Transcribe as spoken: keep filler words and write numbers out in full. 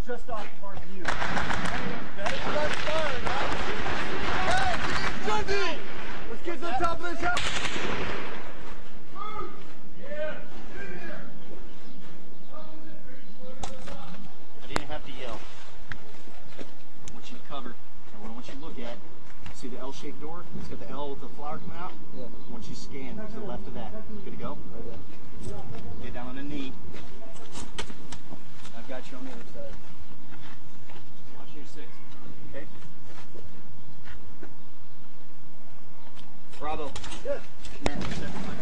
just off of our view. Hey, Jonesy! Let's get to the top of this house. I didn't have to yell. I want you to cover. And what I want you to look at, see the L-shaped door? It's got the L with the flower coming out. Yeah. I want you to scan to the left of that. Good to go? Okay. Get down on the knee. I've got you on the other side. Watch your six. Okay? Bravo. Good. Come here.